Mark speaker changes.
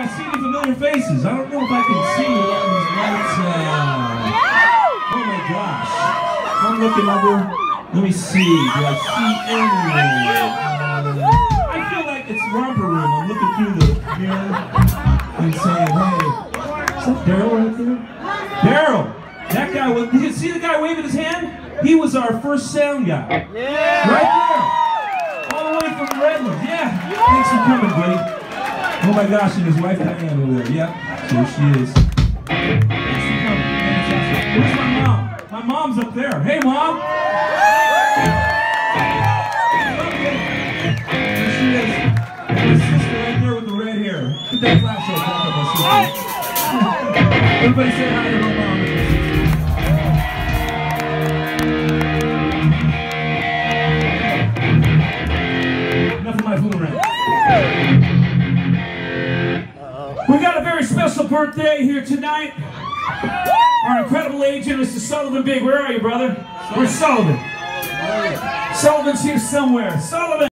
Speaker 1: I see any familiar faces. I don't know if I can see on these lights. Oh my gosh. I'm looking over. Let me see. Do I see anyone? I feel like it's romper room. I'm looking through the mirror and saying, hey, is that Daryl right there? Daryl! That guy, did you see the guy waving his hand? He was our first sound guy. Yeah. Right there. All the way from Redlands. Yeah. Thanks for coming, buddy. Oh my gosh, and his wife Diane over there. Yep. There she is. Thanks for coming. Where's my mom? My mom's up there. Hey, Mom. There she is. My sister right there with the red hair. Put that flashlight back on my sister. Everybody say hi to my mom. Enough of my fooling around. We got a very special birthday here tonight. Our incredible agent, Mr. Sullivan Big. Where are you, brother? Where's Sullivan? Sullivan's here somewhere. Sullivan!